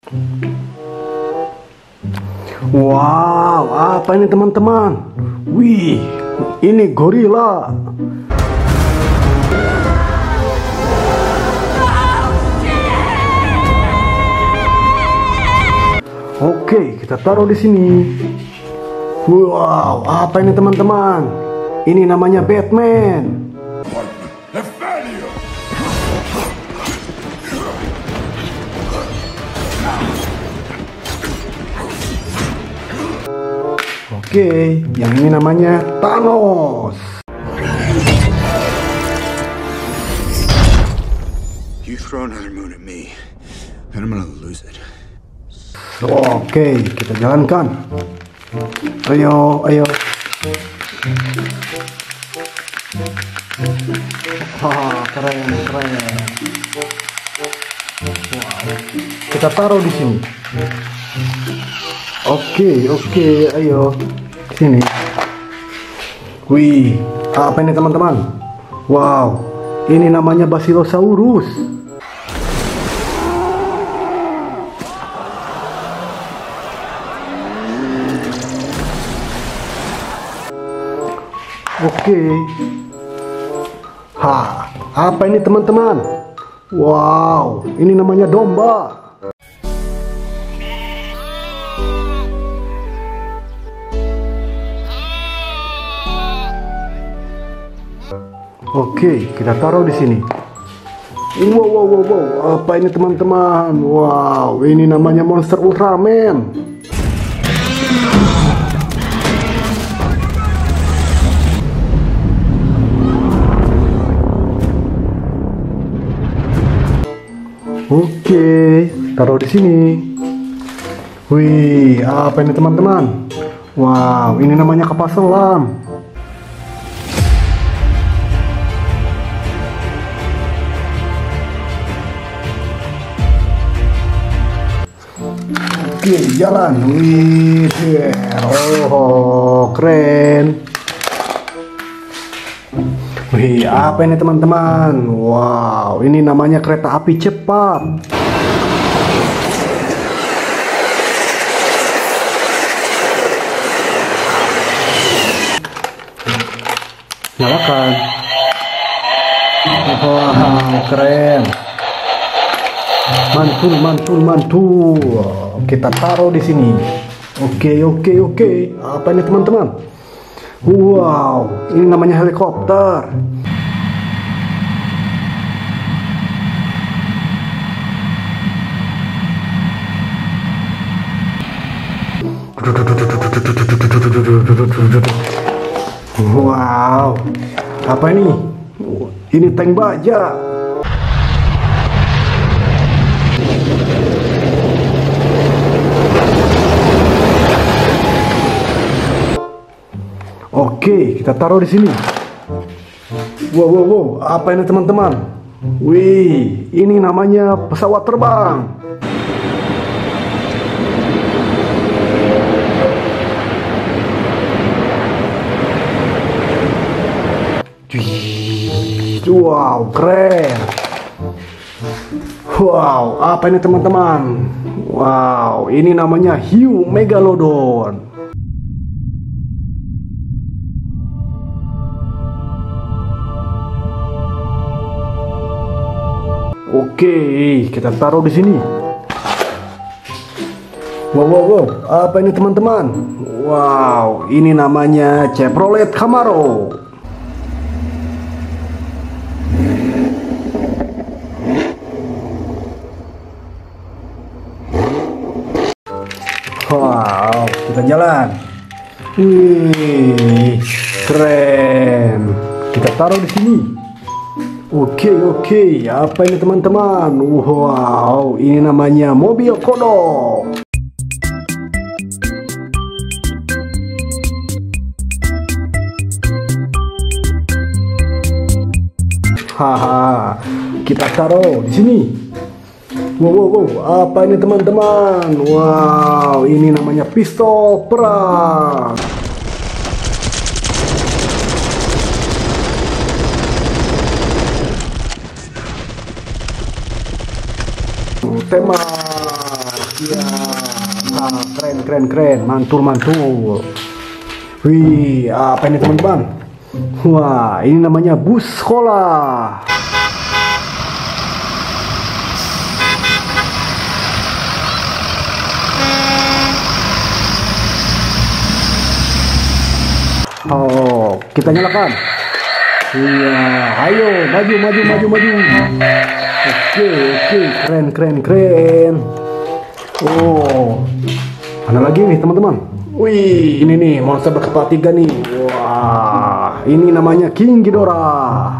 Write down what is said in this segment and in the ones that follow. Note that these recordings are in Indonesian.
Wow, apa ini teman-teman? Wih, ini gorila. Oke, kita taruh di sini. Wow, apa ini teman-teman? Ini namanya Batman. Oke, yang ini namanya Thanos. You throw another moon at me, then I'm gonna lose it. Oke, kita jalankan. Ayo, ayo. Keren, keren. Wow. Kita taruh di sini. Oke, ayo. Sini. Wih, apa ini teman-teman? Wow, ini namanya Basilosaurus. Oke. Apa ini teman-teman? Wow, ini namanya domba. Oke, kita taruh di sini. Wow, apa ini teman-teman? Wow, ini namanya monster Ultraman. Oke, taruh di sini. Wih, apa ini teman-teman? Wow, ini namanya kapal selam. Oke, jalan. Wih, oh, keren. Wih, apa ini teman-teman? Wow, ini namanya kereta api cepat. Nyalakan. Wow, keren. Mantul. Kita taruh di sini. Oke. Apa ini teman-teman? Wow, ini namanya helikopter. Wow, apa ini? Ini tank baja. Oke, kita taruh di sini. Wow, apa ini teman-teman? Wih, ini namanya pesawat terbang. Wow, keren. Wow, apa ini teman-teman? Wow, ini namanya hiu megalodon. Oke, kita taruh di sini. Wow, apa ini teman-teman? Wow, ini namanya Chevrolet Camaro. Wow, kita jalan. Wih, keren. Kita taruh di sini. Oke, apa ini teman-teman? Wow, ini namanya mobil kodok. Kita taruh di sini. Wow, apa ini teman-teman? Wow, ini namanya pistol perang. Tembak. Ya, nah, keren keren keren, mantul mantul. Wih, apa ini teman-teman? Wah, ini namanya bus sekolah. Oh, kita nyalakan. Iya, ayo maju maju maju maju. Oke, keren keren keren. Oh, mana lagi nih teman-teman? Wih, ini nih monster berkepala 3 nih. Wah, ini namanya King Ghidorah.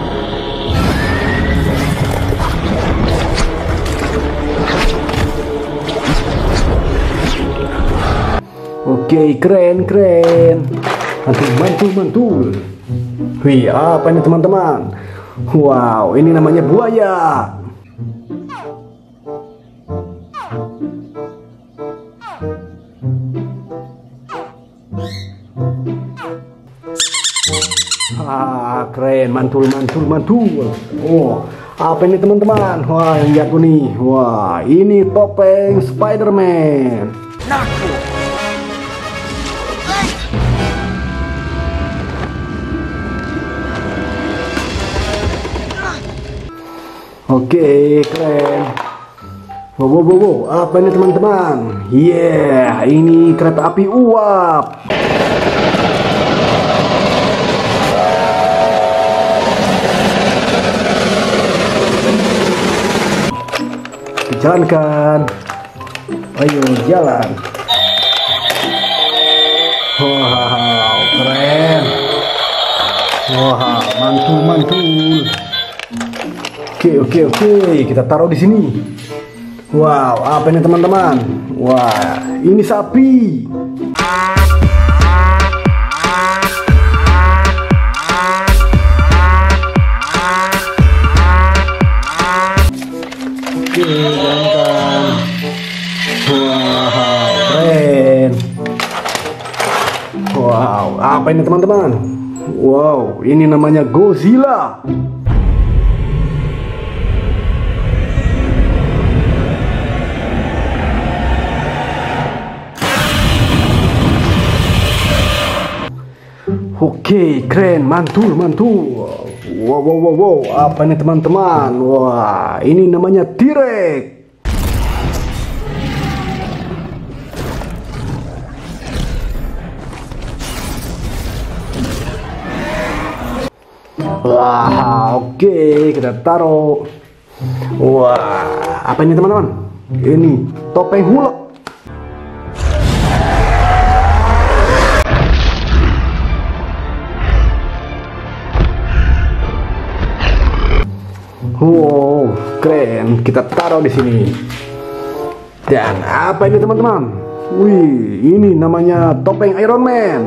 Oke, keren keren. Mantul. Wih, apa ini teman-teman? Wow, ini namanya buaya. Keren, mantul. Oh, apa ini teman-teman? Wah, lihat tuh nih. Wah, ini topeng Spider-Man. Oke, keren. Wow, apa ini teman-teman? Yeah, ini kereta api uap. Jalankan. Ayo jalan. Wow, keren. Wah, mantul. Oke, kita taruh di sini. Wow, apa ini teman-teman? Wah, ini sapi. Oke, jalankan. Wow, keren. Wow, apa ini teman-teman? Wow, ini namanya Godzilla. Oke, keren, mantul. Wow, apa ini teman-teman? Wah, ini namanya T-Rex. Wah, oke, kita taruh. Wah, apa ini teman-teman? Ini topeng Hulk. Wow, keren. Kita taruh di sini. Dan apa ini teman-teman? Wih, ini namanya topeng Iron Man.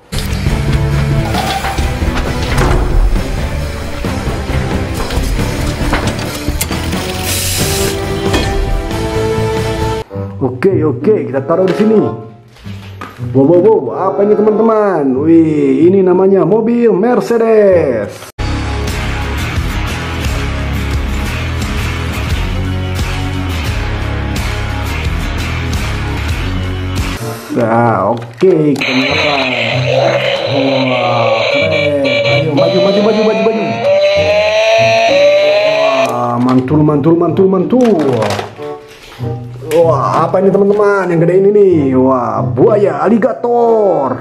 Oke, kita taruh di sini. Wow, apa ini teman-teman? Wih, ini namanya mobil Mercedes. Nah, oke, kita nyalakan. Wah, keren. Ayo, maju. Wah, mantul. Wah, apa ini teman-teman yang gede ini nih? Wah, buaya aligator.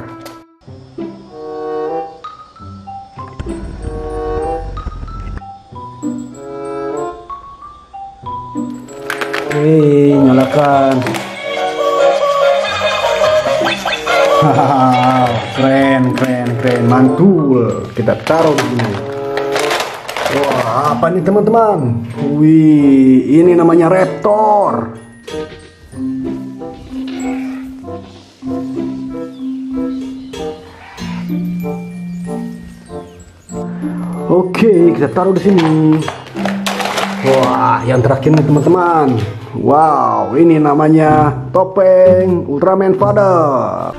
Oke, nyalakan. Keren, mantul. Kita taruh di sini. Wah, apa nih teman-teman? Wih, ini namanya Raptor. Oke, kita taruh di sini. Wah, yang terakhir nih teman-teman. Wow, ini namanya topeng Ultraman Father.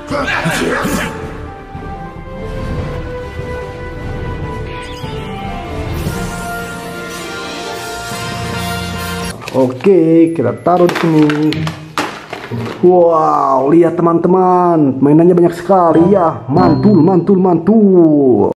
Oke, kita taruh di sini. Wow, lihat teman-teman, mainannya banyak sekali ya. Mantul, mantul, mantul.